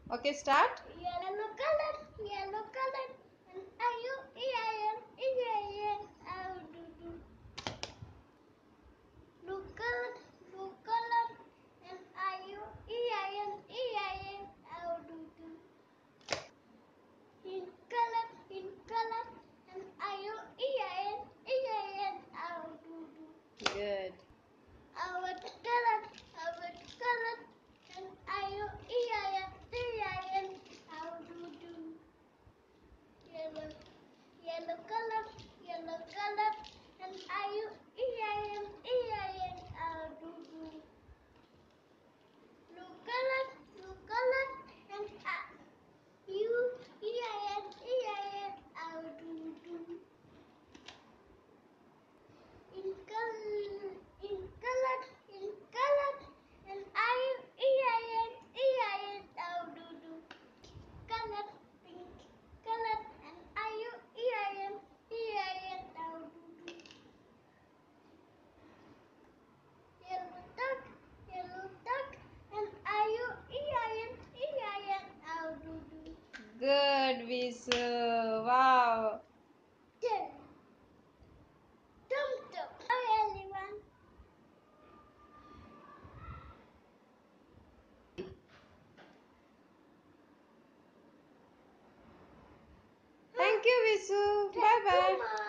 Okay, start. Yellow color, yellow color, and I-U-E-I-N. Blue color, and I-U-E-I-N. Pink color, and I-U-E-I-N. Good. Red color, and I-U-E-I-N. Yellow color, and I-U-E-I-N. Blue color, and I-U-E-I-N. In color, and I-U-E-I-N. Color, pink color, and I-U-E-I-N. Yellow duck, and I-U-E-I-N. Good, Visu. Wow. Tum tum. Hi everyone. Thank you, Visu. Bye bye.